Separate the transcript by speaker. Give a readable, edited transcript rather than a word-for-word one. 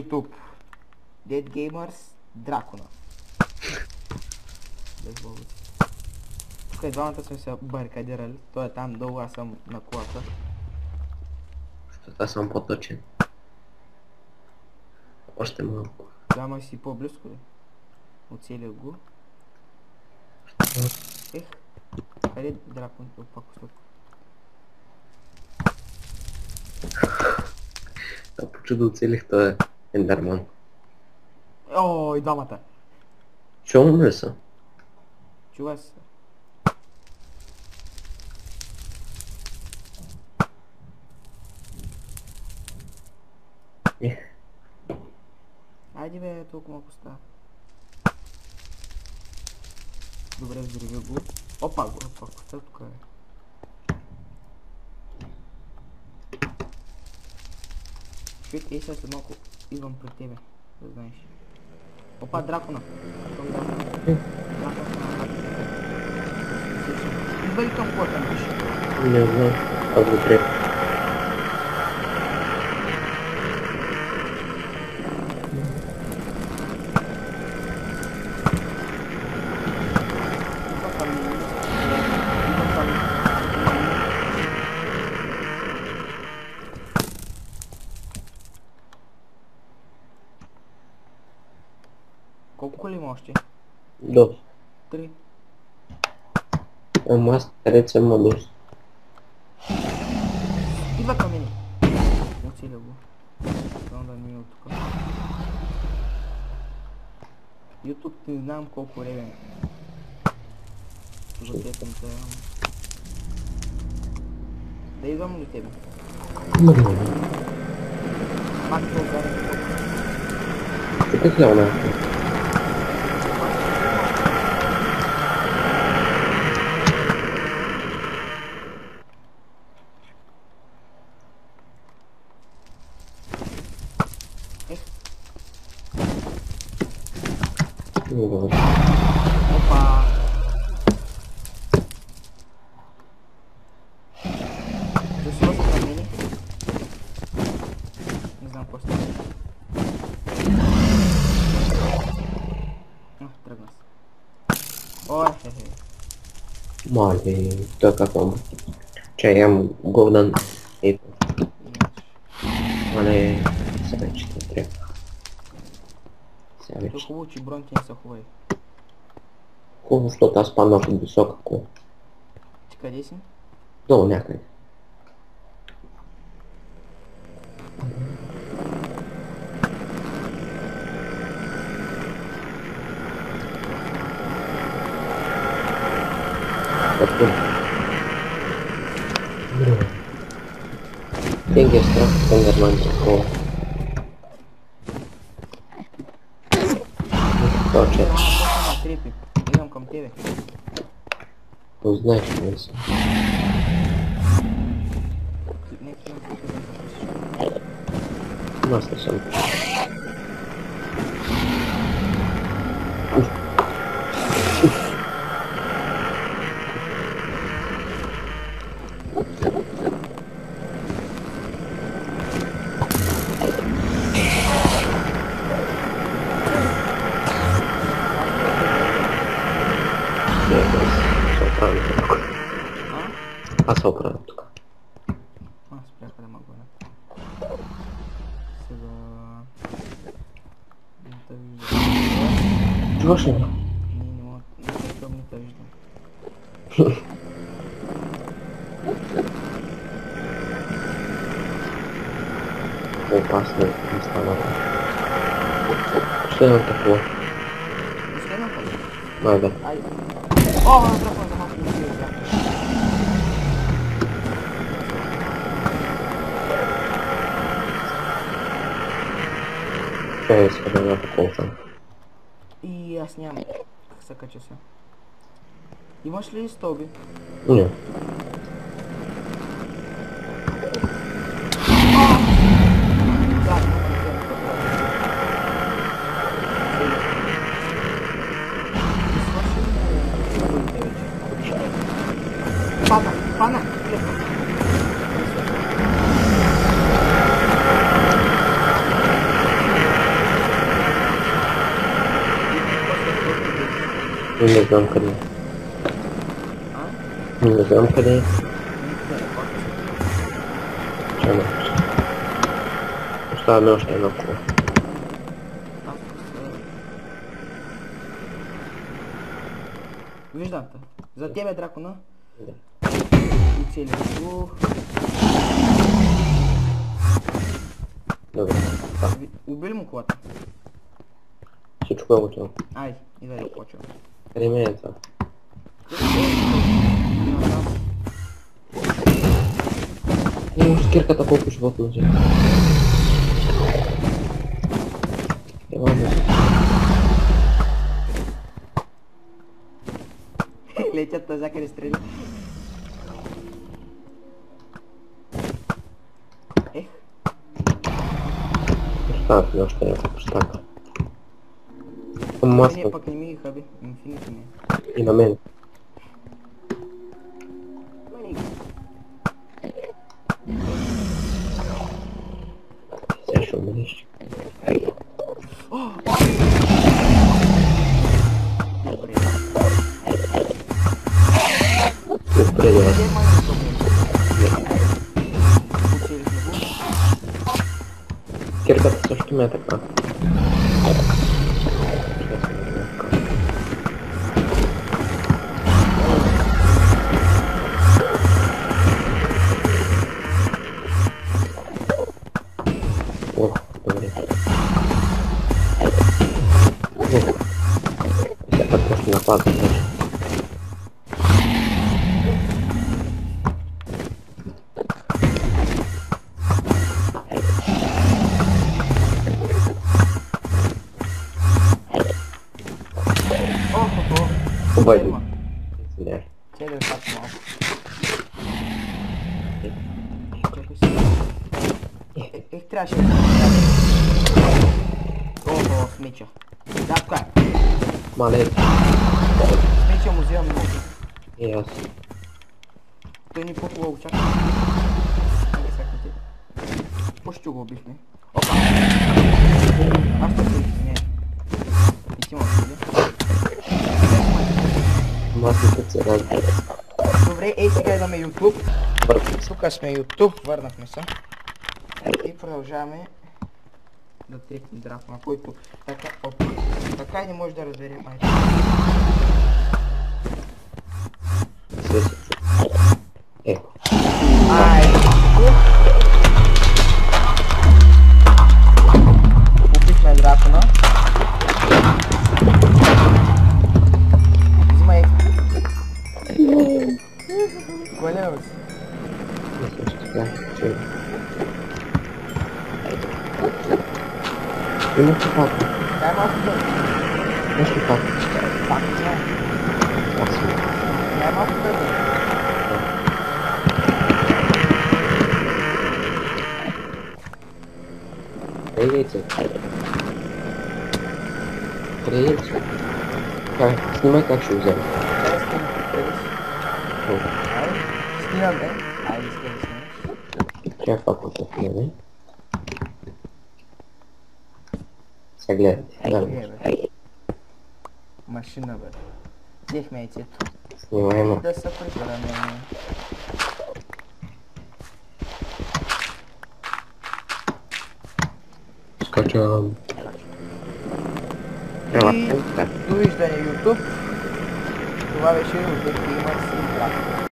Speaker 1: YouTube. Dead Gamers, Dracula. Тук двамата сме се барикадирали. Той е там долу, аз съм на колата.
Speaker 2: Защото аз съм по-точен. Още малко.
Speaker 1: Дама си по-близко ли? Оцелих го. Ех, къде дракон пак остатък?
Speaker 2: Да, по чудо оцелих този ендерман.
Speaker 1: О, и двамата.
Speaker 2: Че умре са?
Speaker 1: Чува се. Айде бе, толкова малко става. Добре, взривя го. Опа, коста тук е. Човек, ей сега след малко идвам пред тебе, да знаеш. Опа, дракона. Идва ли към колата наш?
Speaker 2: Не знам, аз го треп.
Speaker 1: Колко коли има още?
Speaker 2: Доста.
Speaker 1: 3.
Speaker 2: Ама аз където съм има доста.
Speaker 1: Идва към мене. Оцеля го. Само да не е от тук. YouTube не знам колко време. Затекам те. Да идвам ли тебе? Пак това ударя.
Speaker 2: Тук е она.
Speaker 1: Опа! Защо се промени? Не знам какво става. Тръгна се. Ой, хе-хе.
Speaker 2: Мале, той какво? Че ям Golden Apple. Але сега вече не трябва. Сега
Speaker 1: То
Speaker 2: вече.
Speaker 1: хубаво, че бронки не са хубави.
Speaker 2: Хубаво, защото аз паднах от висока кола.
Speaker 1: Ти къде си?
Speaker 2: Долу някъде. Тенге е страх, Ендерман такова. Точно.
Speaker 1: На трипи. Идвам към тебе.
Speaker 2: Но знаеш, че не съм.
Speaker 1: Нека имам тук да запишеш.
Speaker 2: Аз не съм. Аз се оправя тук.
Speaker 1: Спряха да ма гонят. Сега... Не те виждам.
Speaker 2: Чуваш ли?
Speaker 1: Не мога... Не те виждам.
Speaker 2: Опасно е да става. Ще едно такова.
Speaker 1: Последно път?
Speaker 2: Айде.
Speaker 1: Айде. О, дракон, за малко не си видя.
Speaker 2: Ще иска да има такова там.
Speaker 1: И аз нямам. Как се кача се? Имаш ли стълби?
Speaker 2: Не.
Speaker 1: Да, Пана!
Speaker 2: Не знам къде е.
Speaker 1: А?
Speaker 2: Не знам къде е.
Speaker 1: Никъде не почва.
Speaker 2: Чана. Оставяме още една кола.
Speaker 1: Аз тук се... Виждам те. За тебе, дракона.
Speaker 2: Да.
Speaker 1: И целият слух.
Speaker 2: Добре. Да.
Speaker 1: Убили му колата.
Speaker 2: Всичко е готово.
Speaker 1: Айде, и да почвам.
Speaker 2: Къде ме е това? Скирката колко живот лъжи.
Speaker 1: Летят на закъде стрели. Ех,
Speaker 2: Оставят ми още една пустака.
Speaker 1: ние
Speaker 2: Маска
Speaker 1: пък не ми ги хаби. Инфинити ми.
Speaker 2: и на мен. Сега ще умреш.
Speaker 1: Добре.
Speaker 2: Добре, да.
Speaker 1: Где май проблем? Учили сме го.
Speaker 2: Скирката също ме е така. Ох, добре. Сега просто нападам вече.
Speaker 1: Охо,
Speaker 2: Обойди. Не.
Speaker 1: целият шаг малко. Чакай си. Ех, трябваше да... Охо, смича. Да, тук е.
Speaker 2: Малец.
Speaker 1: Смича му вземам много.
Speaker 2: И аз.
Speaker 1: Той ни по-хубаво чака. Айде сега към тебе. Почти го убихме. Опа! Аз ще се не. И ти имам сили.
Speaker 2: Масликът се разбира.
Speaker 1: Добре, ей сега идваме YouTube.
Speaker 2: Върху.
Speaker 1: Тук сме YouTube, върнахме се. И продължаваме да трепнем дракона, който така, така и не може да разбере майка.
Speaker 2: Все се чу. Е.
Speaker 1: Айде! Убихме дракона. Взимай голема си.
Speaker 2: Мисля, че така че... Има ли пак?
Speaker 1: Дай малко да...
Speaker 2: Нещо пак.
Speaker 1: Пак не.
Speaker 2: Аз съм.
Speaker 1: Дай малко да...
Speaker 2: Къде е яйце? Къде е яйце? Чакай, снимай как ще го взема.
Speaker 1: Дай скин, къде си? Айде, снимам бе. Айде, искай да снимаш.
Speaker 2: Чакай пак от това, сега гледайте.
Speaker 1: Бе. Машина бе. Взехме яйцето.
Speaker 2: Снимай ма.
Speaker 1: Да се прибираме.
Speaker 2: Скачам.
Speaker 1: И довиждане YouTube. Това беше от Декима си брат.